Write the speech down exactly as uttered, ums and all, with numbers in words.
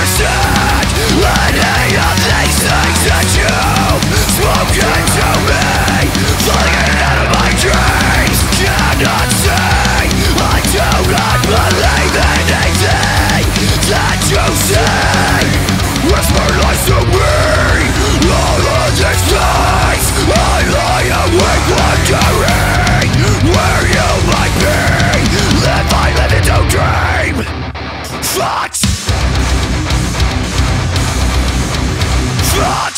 understand any of these things that you've spoken to me. Flying out of my dreams, cannot see. I do not believe anything that you say. Whisper lies to me, all of these things. I lie awake wondering where you might be. Live my living to dream. Thoughts. Thoughts.